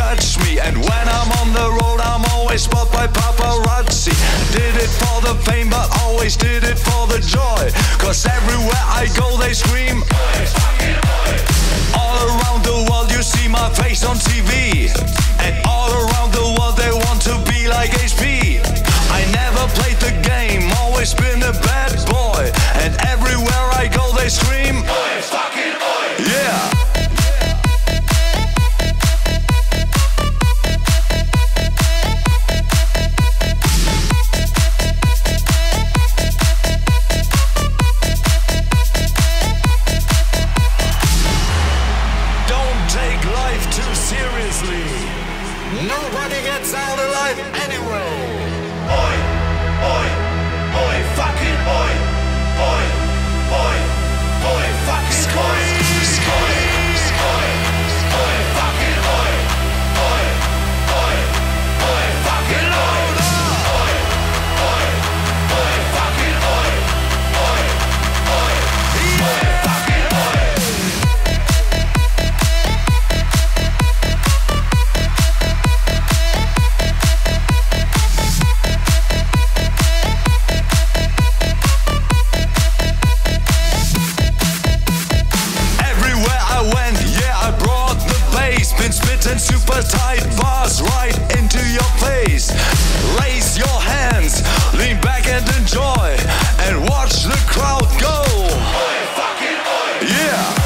touch me. And when I'm on the road, I'm always spotted by paparazzi. Did it for the fame, but always did it for the joy. Cause everywhere I go, they scream, oi, fucking oi. All around the world, you see my face on TV. And all around the world, they want to be like HP. I never played the game, always been a bad boy. And everywhere I go, they scream, oi, fucking oi. Yeah. Nobody gets out alive anyway. Oi, oi, oi, fucking oi, oi, oi, oi, fucking oi, oi, oi, oi, fucking oi, oi, oi, oi, fucking oi, oi, oi, oi, fucking oi, oi, oi, oi, fucking oi. Been spitting super tight bars right into your face. Raise your hands, lean back and enjoy, and watch the crowd go. Oi, fucking oi. Yeah.